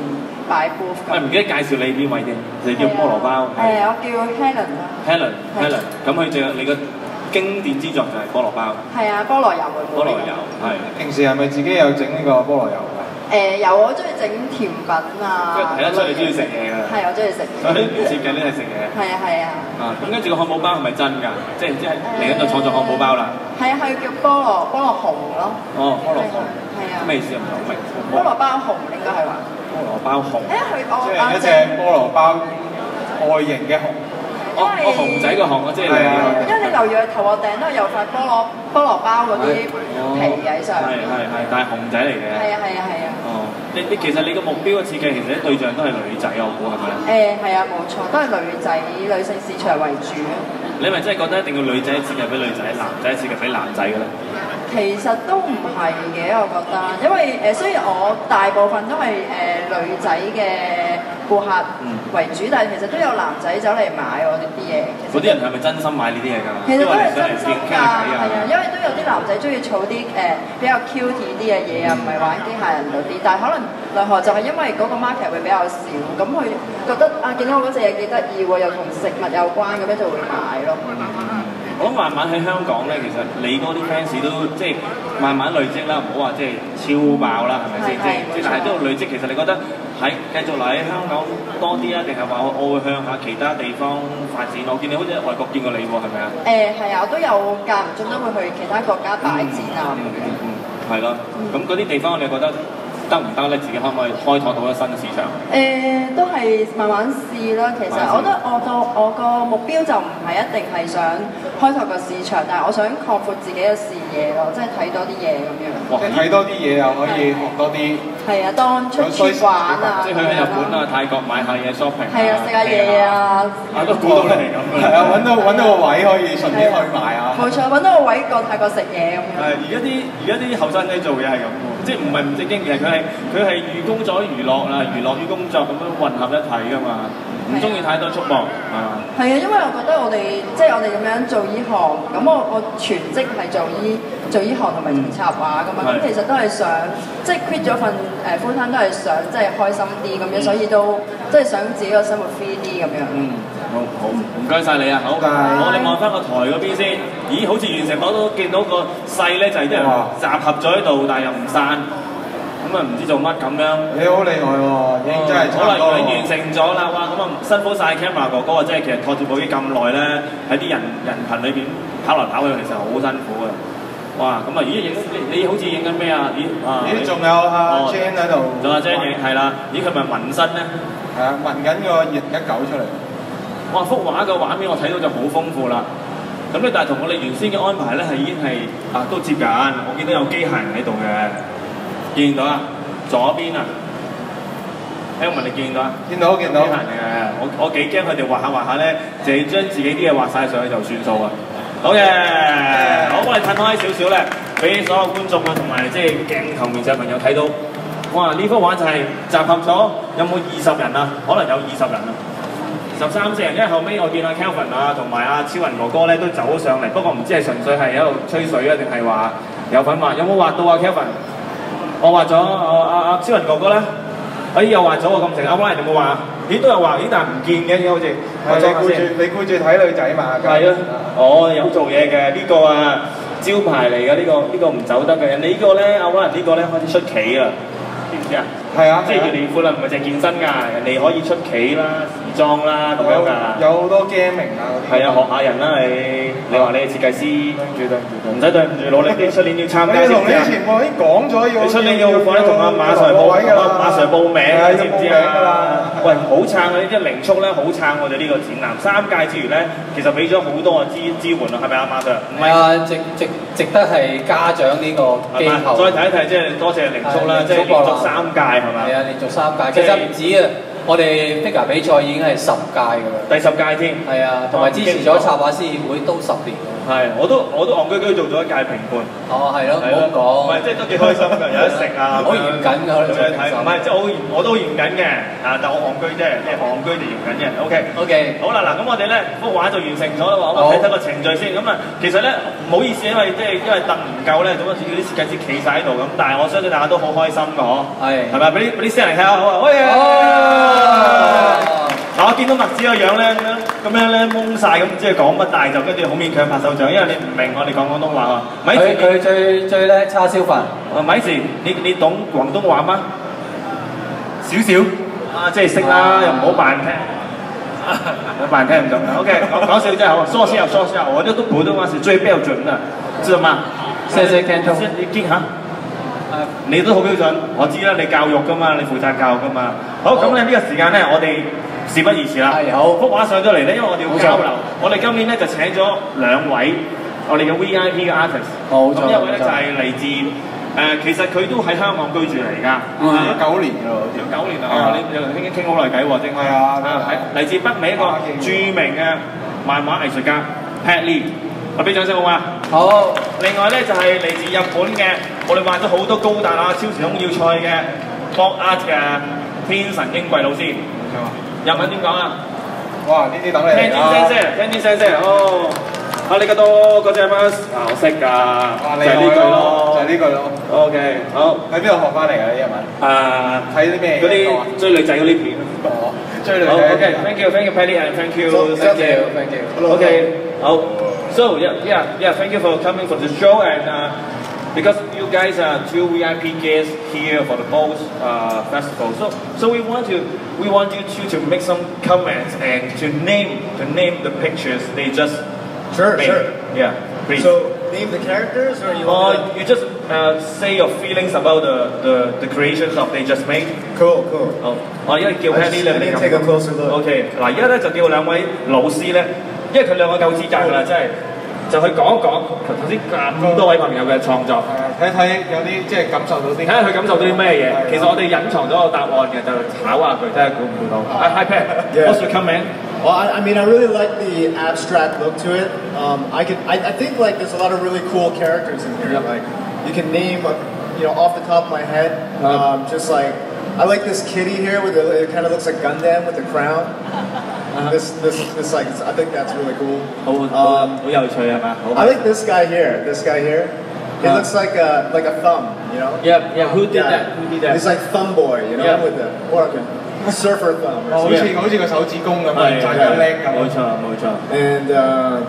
擺 booth 咁。 喂，唔記得介紹你邊位添？你叫菠蘿包。 誒，我叫 Helen 啦。 Helen，Helen，咁佢仲有你個經典之作就係菠蘿包。 係啊，菠蘿油會菠蘿油係。 平時係咪自己有整呢個菠蘿油㗎？ 誒有，我中意整甜品啊。 即係睇得出你中意食嘢㗎。 係，我中意食。 所以設計呢係食嘢。 係啊係啊。啊， 咁跟住個漢堡包係咪真㗎？即係即係嚟緊就創作漢堡包啦。 係啊，佢叫菠蘿菠蘿紅咯。 哦，菠蘿紅。 係啊。 咩意思啊？唔係好明。 菠蘿包紅應該係話。 菠蘿包紅。 誒佢我即係一隻菠蘿包外形嘅紅。 哦，哦熊仔個熊啊，即係你。 因為你留意佢頭殼頂都有塊菠蘿菠蘿包嗰啲皮喺上。 係係係，但係熊仔嚟嘅。 係啊係啊係啊。 哦，你你其實你個目標嘅設計，其實啲對象都係女仔，我估係咪？ 誒係啊，冇錯，都係女仔女性市場為主。 你咪真係覺得一定要女仔設計俾女仔，男仔設計俾男仔嘅咧？ 其實都唔係嘅，我覺得，因為誒、呃、雖然我大部分都係誒、呃、女仔嘅顧客為主，嗯、但係其實都有男仔走嚟買我哋啲嘢。 嗰啲人係咪真心買呢啲嘢㗎？ 其實都係真心㗎，係啊，因為都有啲男仔中意儲啲誒比較 cute 啲嘅嘢啊，唔係玩機械人嗰啲，但係可能奈何就係因為嗰個 market 會比較少，咁佢覺得啊見到我嗰隻嘢幾得意喎，又同食物有關咁樣就會買咯。 我諗慢慢喺香港咧，其實你嗰啲 fans 都即係慢慢累積啦，唔好話即係超爆啦，係咪先？即係即係，但係都要累積。其實你覺得喺繼續留喺香港多啲啊，定係話我我會向下其他地方發展？我見你好似喺外國見過你喎，係咪啊？ 誒係啊，我都有間唔中都會去其他國家擺展啊咁樣。 嗯，係咯。咁嗰啲地方你覺得得唔得咧？自己可唔可以開拓到一個新市場？ 誒、呃，都係慢慢試啦。其實我覺得我個我個目標就唔係一定係想開拓個市場，但係我想擴闊自己嘅視野咯，即係睇多啲嘢咁樣。 即係睇多啲嘢又可以學多啲。係啊，當出去玩啊。 即係去日本啊、泰國買下嘢 shopping。 係啊，食下嘢啊。 啊，都估到你係咁嘅。 係啊，揾到揾到個位可以順便去買啊。 冇錯，揾到個位過泰國食嘢咁樣。 係，而家啲而家啲後生仔做嘢係咁喎，即係唔係唔正經，其實佢係佢係寓工咗娛樂啦，娛樂於工作咁樣混合一體㗎嘛。唔中意太多束縛，係嘛？係啊，因為我覺得我哋即係我哋咁樣做醫學，咁我我全職係做醫做醫學同埋做插畫咁啊，咁其實都係想即係 quit 咗份誒 full time 都係想即係開心啲咁樣，所以都即係想自己個生活 free 啲咁樣。嗯， 好好，唔該晒你啊，好。我哋望翻個台嗰邊先，咦，好似完成我都見到個勢咧，就係啲人集合咗喺度，但係又唔散。咁啊唔知做乜咁樣， 你好厲害喎，已經真係差唔多。 好啦，你完成咗啦，哇！咁啊辛苦晒 camera 哥哥啊，即係其實拖住部機咁耐咧，喺啲人人群裏邊跑來跑去，其實好辛苦嘅。哇！咁啊，咦影你你好似影緊咩啊？咦啊！ 咦仲有阿 Jane 喺度， 仲有 Jane 影係啦。咦佢咪紋身咧？ 係啊，紋緊個二零一九出嚟。 哇！幅畫嘅畫面我睇到就好豐富啦。咁咧，但係同我哋原先嘅安排咧係已經係啊都接近，我見到有機械人喺度嘅。見到啊，左邊啊，聽我問你見到啊？ 見到見到。 機械人嚟嘅，我我幾驚佢哋畫下畫下咧，就係將自己啲嘢畫晒上去就算數啊！好嘅，我幫你褪開少少咧，俾所有觀眾啊同埋即係鏡頭面上朋友睇到。哇！呢幅畫就係集合咗有冇二十人啊？可能有二十人啊，十三四人。因為後尾我見阿 Kelvin 啊同埋阿超雲哥哥咧都走咗上嚟，不過唔知係純粹係喺度吹水啊，定係話有份畫？有冇畫到啊 Kelvin？我畫咗阿阿超雲哥哥咧，哎又畫咗喎咁成，阿 Ryan 有冇畫？咦都有畫，咦但係唔見嘅，好似。 係你顧住你顧住睇女仔嘛？ 係啊，我有做嘢嘅呢個啊招牌嚟嘅呢個呢個唔走得嘅。你呢個咧阿 Ryan 呢個咧開始出企啦，知唔知啊？係啊，即係越嚟越闊啦，唔係淨係健身㗎，人哋可以出企啦、時裝啦咁樣㗎。 有好多 gaming 啊嗰啲。係啊，學下人啦你。你話你係設計師，對唔住對唔住，唔使對唔住，努力啲，出年要參加先。 你同你以前我已經講咗要。 你出年要快啲同阿馬 Sir 報馬 Sir 報名，你知唔知啊？喂，好撐啊！呢啲零速咧，好撐我哋呢個展覽。三屆之餘咧，其實俾咗好多嘅支支援啊，係咪啊，馬 Sir？唔係啊，值值值得係嘉獎呢個機構。再睇一睇，即係多謝零速啦，即係連續三屆係嘛？係啊，連續三屆，其實唔止啊。我哋 figure 比賽已經係十屆㗎啦，第十屆添。係啊，同埋支持咗插畫師協會都十年。係，我都我都戇居居做咗一屆評判。哦，係咯，唔好講。唔係，即係都幾開心㗎，有得食啊。好嚴謹㗎，我哋做睇。唔係，即係好，我都好嚴謹嘅。啊，但我戇居啫，即係戇居就嚴謹嘅。OK。OK。好啦，嗱，咁我哋咧幅畫就完成咗啦喎，咁啊睇睇個程序先。咁啊，其實咧唔好意思，因為即係因為凳唔夠夠咧，咁啊要啲設計師企晒喺度咁，但係我相信大家都好開心㗎嗬。係。係咪？俾啲俾啲聲嚟睇下好啊！喂！嗱，我見到麥子個樣咧，咁樣咧懵晒咁，唔知佢講乜，但係就跟住好勉強拍手掌，因為你唔明我哋講廣東話啊。咪住佢最最叻叉燒飯。 啊，咪住，你你懂廣東話嗎？少少。啊，即係識啦，又唔好扮聽。我扮聽唔懂。OK， 講講笑真係好，說笑說笑，我這都普通話是最標準的，知道嗎？ 謝謝 Canton。 你見下，你都好標準，我知啦，你教育㗎嘛，你負責教育㗎嘛。好，咁咧呢個時間咧，我哋事不宜遲啦。係好。幅畫上咗嚟咧，因為我哋要交流，我哋今年咧就請咗兩位我哋嘅 V I P 嘅 artist。冇錯。咁一位咧就係嚟自。誒、呃，其實佢都喺香港居住嚟㗎， 有九年㗎咯， 有九年啦，哦，你你頭先傾好耐偈喎，正係啊，係嚟自北美一個著名嘅漫畫藝術家 Pat Lee， 我俾掌聲好嗎？好。另外咧就係、是、嚟自日本嘅，我哋畫咗好多高達啊、超時空要塞嘅 Block Art 嘅天神英貴老師。日文點講啊？ 哇！呢啲等你嚟啦。 聽啲聲聲，聽啲聲聲，哦。啊！你個多嗰隻乜？啊，我識㗎，就係呢句咯， 就係呢句咯。 OK， 好。 喺邊度學翻嚟㗎？呢日文？啊，睇啲咩？ 嗰啲追女仔嗰啲片。哦，追女仔。OK，thank you，thank you，Patty and thank you，thank you，thank you。OK，好。So yeah, yeah, yeah. Thank you for coming for the show and uh, because you guys are two V I P guests here for the both uh, festival. So so we want to we want you two to make some comments and to name to name the pictures they just. Sure, made. sure. Yeah, please. So, name the characters, or you want uh, you just uh, say your feelings about the, the, the creations of they just made. Cool, cool. 好，我而家叫 Patty 咧嚟。 Take a closer look. OK， 嗱，而家咧就叫兩位老師咧，因為佢兩個夠資格㗎啦，真係就去講一講頭先咁多位朋友嘅創作。 睇睇有啲即係感受到啲。睇下佢感受到啲咩嘢？其實我哋隱藏咗個答案嘅，就考下佢，睇下估唔估到。Hi Pat，what's your comment? Well, I, I mean, I really like the abstract look to it. Um, I can, I, I think like there's a lot of really cool characters in here. Yep. Like you can name, you know, off the top of my head, um, just like I like this kitty here with the, it kind of looks like Gundam with the crown. Uh-huh. This, this, this like I think that's really cool. Um, I like this guy here. This guy here. It uh, looks like a like a thumb, you know. Yeah, yeah. Who did yeah. that? Who did that? He's like Thumb Boy, you know, yeah. with the or surfer thumb. Or 好似好似個手指公咁樣，就係叻咁。冇錯冇錯。 And uh,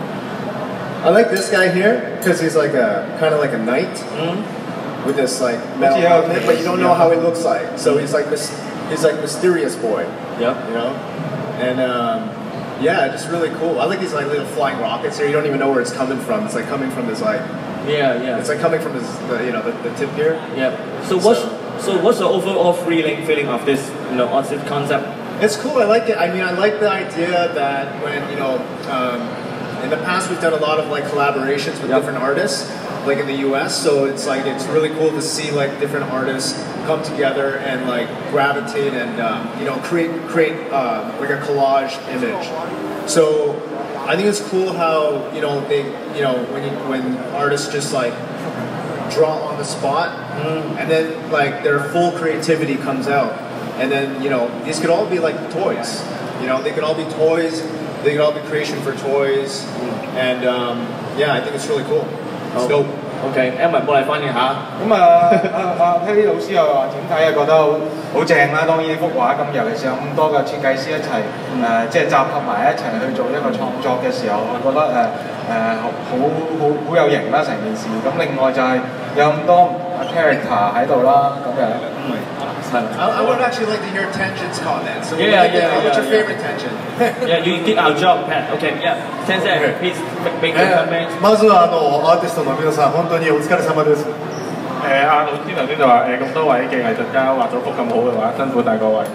I like this guy here because he's like a kind of like a knight mm-hmm. with this like metal helmet, but you don't know how he looks like. So he's like this. He's like mysterious boy. Yeah. You know, and. Um, Yeah, just really cool. I like these like little flying rockets here. You don't even know where it's coming from. It's like coming from this like. Yeah, yeah. It's like coming from this, the, you know, the, the tip here. Yeah. So what's so, so what's the overall feeling feeling of this, you know, of this concept? It's cool. I like it. I mean, I like the idea that when you know, um, in the past we've done a lot of like collaborations with yep. different artists, like in the U S. So it's like it's really cool to see like different artists come together and like gravitate and um, you know create create uh, like a collage image. So I think it's cool how you know they you know when you, when artists just like draw on the spot mm. and then like their full creativity comes out, and then you know these could all be like toys. You know they could all be toys. They could all be creation for toys, mm. and um, yeah, I think it's really cool. It's oh. dope. OK，Emma 幫你翻譯下。 咁啊，阿阿 Patty 老師又話點睇啊？覺得好好正啦！當然呢幅畫咁，尤其是有咁多嘅設計師一齊誒，即係集合埋一齊去做一個創作嘅時候，我覺得誒誒好好好有型啦成件事。咁另外就係有咁多 character 喺度啦，咁樣。 I, I would actually like to hear Tension's comment. So yeah, yeah, yeah, what's yeah, your favorite yeah. Tension? Yeah, you did our job, Pat. Okay, yeah. Sensei, please make your comments. まずはあのアーティストの皆さん本当にお疲れ様です。 誒阿老師頭先就話誒咁多位嘅藝術家畫咗幅咁好嘅畫，辛苦晒各位。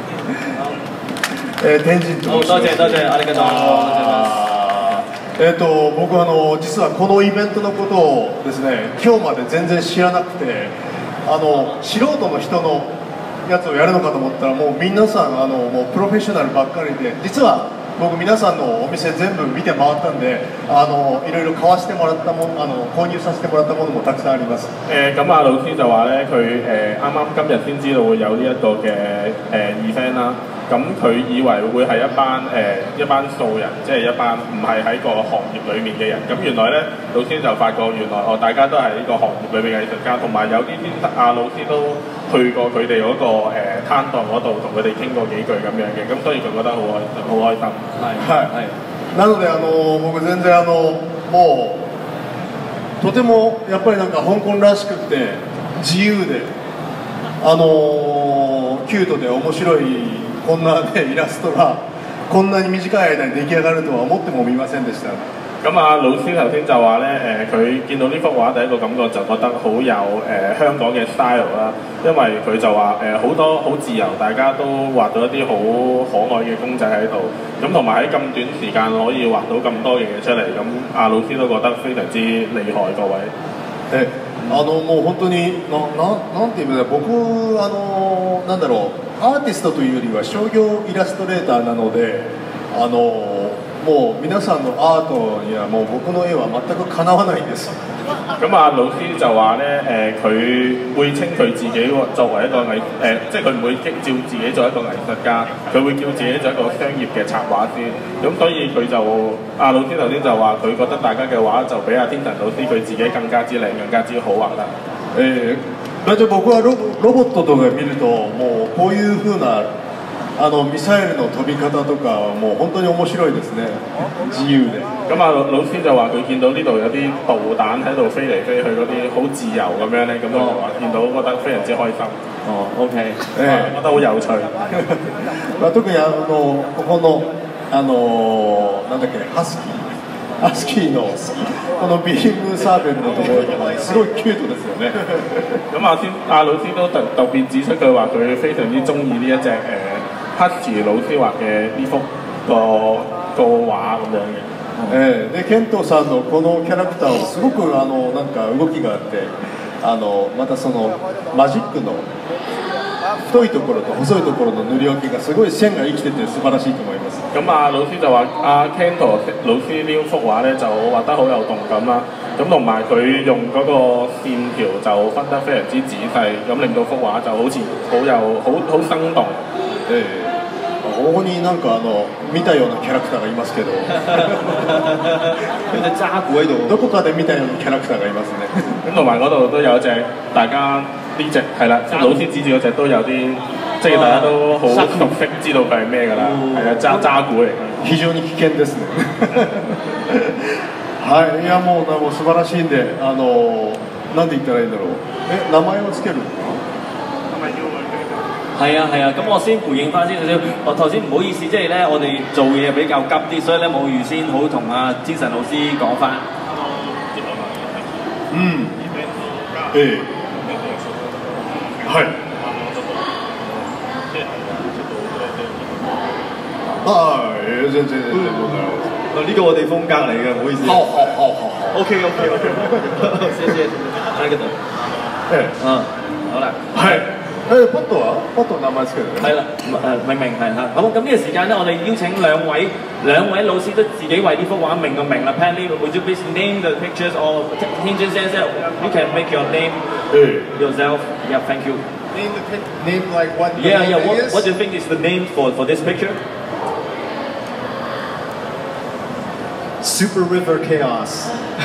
誒天神と申します。 多謝多謝，ありがとう。 えっと僕あの実はこのイベントのことをですね今日まで全然知らなくてあの素人の人のやつをやるのかと思ったらもう皆さんあのもうプロフェッショナルばっかりで実は僕皆さんのお店全部見て回ったんであのいろいろ買わせてもらったものあの購入させてもらったものもたくさんあります。 誒咁啊老師就話咧佢誒啱啱今日先知道會有呢一個嘅誒 event 啦。咁咁佢以為會係一班誒、呃、一班素人，即係一班唔係喺個行業裡面嘅人。咁原來咧，老師就發覺原來哦，大家都係呢個行業裏面嘅藝術家，同埋有啲啲阿老師都去過佢哋嗰個誒、呃、攤檔嗰度，同佢哋傾過幾句咁樣嘅。咁所以佢覺得好開好開心。係係係。 なのであの僕全然あのもうとてもやっぱりなんか香港らしくて自由であのキュートで面白いこんな、ね、イラストがこんなに短い間に出来上がるとは思ってもみませんでした。 咁啊，老師頭先就話咧，誒佢見到呢幅畫第一個感覺就覺得好有誒、呃、香港嘅 style 啦，因為佢就話誒好多好自由，大家都畫到一啲好可愛嘅公仔喺度，咁同埋喺咁短時間可以畫到咁多嘅嘢出嚟，咁阿老師都覺得非常之厲害各位。 誒あのもう本当になななんていうんだろう、僕あのなんだろうアーティストというよりは商業イラストレーターなのであの。もう皆さんのアートにはもう僕の絵は全くかなわないんです。 咁啊，老師就話咧，誒、呃、佢會稱佢自己作為一個藝誒、呃，即係佢唔會照自己做一個藝術家，佢會叫自己做一個商業嘅插畫師。咁所以佢就阿老師頭先就話，佢覺得大家嘅畫就比阿天神老師佢自己更加之靚，更加之好畫得。 誒、呃，じゃあ僕はロロボットとか見るともうこういう風なあのミサイルの飛び方とかもう本当に面白いですね。自由で。 咁啊，老師就話佢見到呢度有啲導彈喺度飛嚟飛去嗰啲好自由咁樣咧，咁就話見到覺得非常之開心。 哦 ，OK， 誒、欸，覺得好有趣。 まあ特にあのここのあのなんだっけハスキーハスキーのこのビームサーベルのところとかすごいキュートですよね。 咁啊，先阿老師都特特別指出佢話佢非常之中意呢一隻誒。ハスキー老師畫嘅呢幅個個畫咁樣嘅。 えー、でケントさんのこのキャラクターをすごくあのなんか動きがあってあのまたそのマジックの太いところと細いところの塗り分けがすごい線が生きてて素晴らしいと思います。 咁啊，老師就話阿 Kento 老師呢幅畫咧就畫得好有動感啦。咁同埋佢用嗰個線條就分得非常之仔細，咁令到幅畫就好似好有好好生動。 えーここになんかあの見たようなキャラクターがいますけどどこかで見たようなキャラクターがいますね。 咁同埋嗰度都有一隻大家呢隻係啦，老師指住嗰隻都有啲即係大家都好熟悉知道佢係咩㗎啦，係啊渣渣古嚟嘅。 非常に危険ですね。はい、いやもうもう素晴らしいんであのなんて言ったらいいんだろう。え名前をつける？ 係啊係啊，咁我先回應翻先少少。我頭先唔好意思，即係咧我哋做嘢比較急啲，所以咧冇預先好同阿天神老師講翻。 嗯，誒，係。啊，全然全然冇錯。 呢個我哋風格嚟嘅，唔好意思。 好好好好好。 OK OK OK。謝謝。喺嗰度。 誒， 嗯，好啦。 係。誒，ポットはポット名前つける。 係啦，誒明明係嚇。好，咁呢個時間咧，我哋邀請兩位兩位老師都自己為呢幅畫命個名啦。Paddy, would you please name the pictures or Hinton says that you can make your name yourself? Yeah, thank you. Name the name like what? Yeah, yeah. What What do you think is the name for for this picture? Super River Chaos.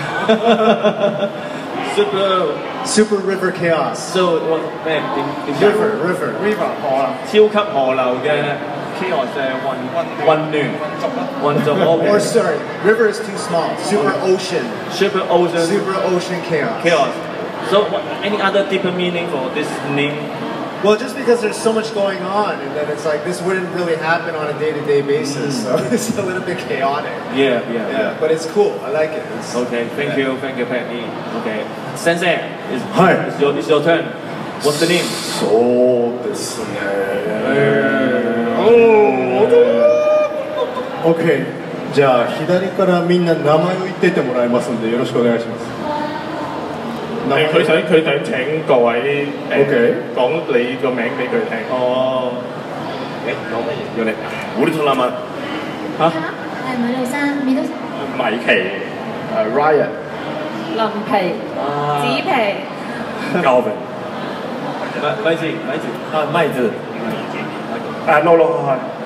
Super Super River Chaos. So what 咩點點 River River River 河流。 超級河流嘅 chaos 誒混混亂混濁。 Or sorry, river is too small. Super ocean. Super ocean. Super ocean chaos. Chaos. So what, any other deeper meaning for this name? Well, just because there's so much going on, and then it's like this wouldn't really happen on a day-to-day basis, so it's a little bit chaotic. Yeah, yeah, yeah. yeah. But it's cool. I like it. It's, okay, thank yeah. you, thank you, Paddy. Okay, Sensei, it's, Hi. it's your it's your turn. What's the name? そうですね。Okay. じゃあ左からみんな名前を言ってってもらいますのでよろしくお願いします。 誒，佢想佢想請各位誒、呃、講你個名俾佢聽。 哦。誒講乜嘢？要你胡里通啦嘛？嚇？ 係米路山，米都。 米奇，誒 Ryan。 林皮。紙皮。 Calvin。 咪咪住咪住。 啊，咪住。誒，露露係。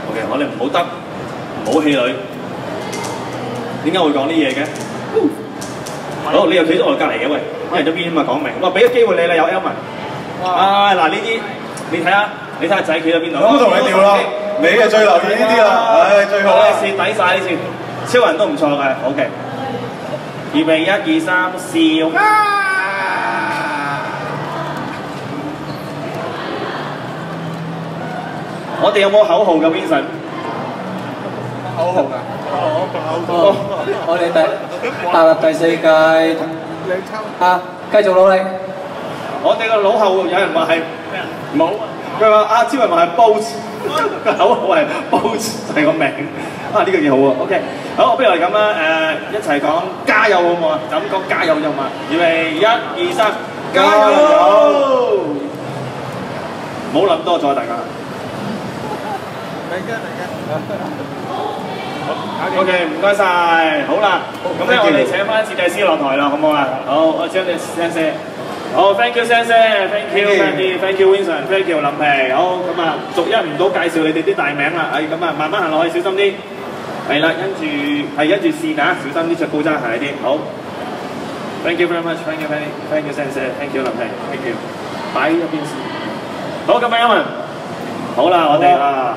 OK， 我哋唔好得，唔好氣餒。點解會講啲嘢嘅？好，你又企咗我隔離嘅喂，一人咗邊嘛講明。哇，俾個機會你啦，有 Elman。啊，嗱呢啲你睇下，你睇下仔企咗邊度？ 咁同你調啦，你係最留意呢啲啦，唉最好啦。 蝕抵晒呢次，超人都唔錯嘅 ，OK。預備一二三，笑。我哋有冇口號嘅 Vincent？ 口號㗎。 哦，我哋第踏入第四屆，啊，繼續努力。 我哋個腦後有人話係咩啊？冇。佢話阿超人話係 Bolt， 個口號係 Bolt 係個名。啊，呢個幾好喎。OK， 好，不如我哋咁啦，誒一齊講加油好唔好啊？就咁講加油就嘛。預備一二三，加油！唔好諗多咗，大家。 嚟緊嚟緊。 OK， 唔該晒，好啦，咁咧我哋請翻設計師落台啦，好唔好啊？好，我將你先生，好 ，thank you 先生 ，thank you，thank you Vincent，thank you 林皮，好，咁啊，逐一唔到介紹你哋啲大名啦，誒，咁啊，慢慢行落去，小心啲，係啦，跟住係跟住線啊，小心啲着高踭鞋啲，好 ，thank you very much，thank you，thank you 先生 ，thank you 林皮 ，thank you，擺一邊先，好，咁啊，因為好啦，我哋啊。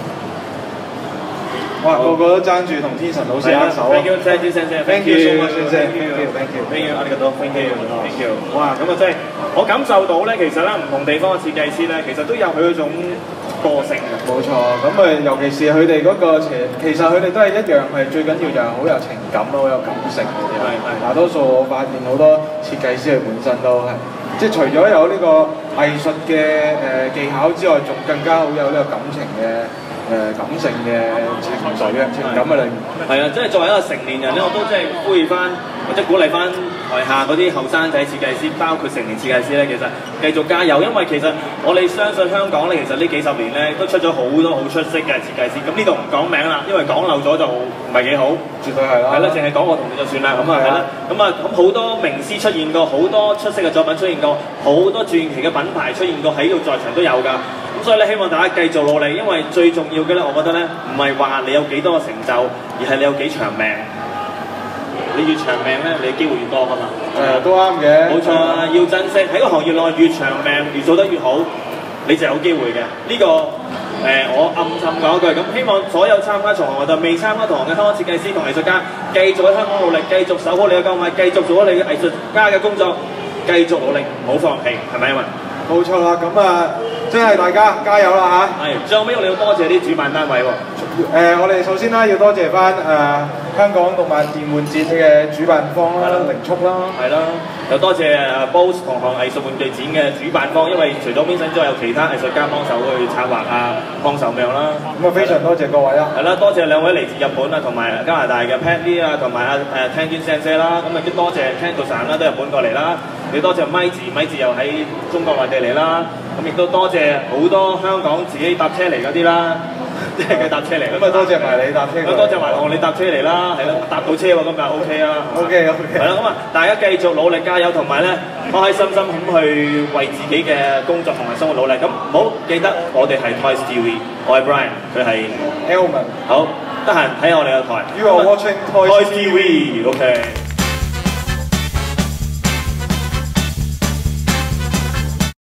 哇！個個都爭住同天神老師握手啊 ！Thank you， thank you， thank you so much， thank you，thank you，thank you， 啊！呢個都 thank you，thank you。哇！咁啊，真係我感受到咧，其實咧唔同地方嘅設計師咧，其實都有佢嗰種個性嘅。 冇錯，咁啊，尤其是佢哋嗰個邪，其實佢哋都係一樣，係最緊要就係好有情感咯，好有感性嘅啲。係係。大多數我發現好多設計師佢本身都係，即係除咗有呢個藝術嘅誒技巧之外，仲更加好有呢個感情嘅。誒感性嘅情緒嘅情感喺裏面。 係啊，即係作為一個成年人咧，我都即係呼籲翻，或者鼓勵翻台下嗰啲後生仔設計師，包括成年設計師咧，其實繼續加油，因為其實我哋相信香港咧，其實呢幾十年咧都出咗好多好出色嘅設計師。咁呢度唔講名啦，因為講漏咗就唔係幾好。 絕對係啦。係啦， 淨係講我同你就算啦。咁啊係啦。咁啊咁好多名師出現過，好多出色嘅作品出現過，好多傳奇嘅品牌出現過喺度在場都有㗎。咁所以咧，希望大家繼續努力，因為最重要嘅咧，我覺得咧，唔係話你有幾多個成就，而係你有幾長命。你越長命咧，你機會越多㗎嘛。 誒，都啱嘅。 冇錯啊，要珍惜喺個行業內越長命，越做得越好，你就有機會嘅。呢個誒，我暗沉講一句，咁希望所有參加同行或者未參加同行嘅香港設計師同藝術家，繼續喺香港努力，繼續守好你嘅購買，繼續做好你嘅藝術家嘅工作，繼續努力，唔好放棄，係咪啊？ 冇錯啦，咁啊，真係大家加油啦嚇！ 係，最後尾我哋要多謝啲主辦單位喎。 誒，我哋首先啦，要多謝翻誒香港動漫電玩節嘅主辦方啦，零速啦， 係啦，又多謝誒 B O S S 同行藝術玩具展嘅主辦方，因為除咗 Vincent 之外，有其他藝術家幫手去策劃啊，幫手咁樣啦。 咁啊，非常多謝各位啦。 係啦，多謝兩位嚟自日本啊，同埋加拿大嘅 Pat Lee 啊，同埋阿誒 Tenjun Sensei 啦，咁啊都多謝 Kento さん啦，都日本過嚟啦。亦多謝咪字，咪字又喺中國內地嚟啦。咁亦都多謝好多香港自己搭車嚟嗰啲啦，即係佢搭車嚟。咁啊多謝埋你搭車。咁多謝埋我你搭車嚟啦，係啦，搭到車喎，今日 OK 啊。 OK OK。係啦，咁啊，大家繼續努力加油，同埋咧開開心心咁去為自己嘅工作同埋生活努力。咁唔好記得我哋係 Toys T V， 我係 Brian， 佢係 Elman。 好，得閒睇下我哋嘅台。 You are watching Toys T V，OK。